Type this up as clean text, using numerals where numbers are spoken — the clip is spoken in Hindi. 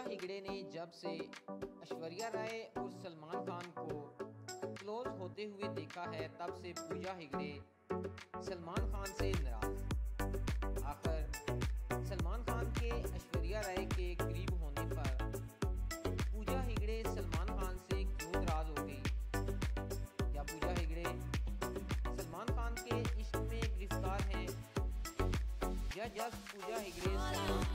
हेगड़े ने जब से ऐश्वर्या राय और सलमान खान को क्लोज होते हुए देखा है, तब से पूजा हेगड़े सलमान खान से नाराज। आखिर सलमान खान के ऐश्वर्या राय के करीब होने पर पूजा हेगड़े सलमान खान से क्यों नाराज हो गई? क्या पूजा हेगड़े सलमान खान के इश्क में गिरफ्तार हैं, या जब पूजा हेगड़े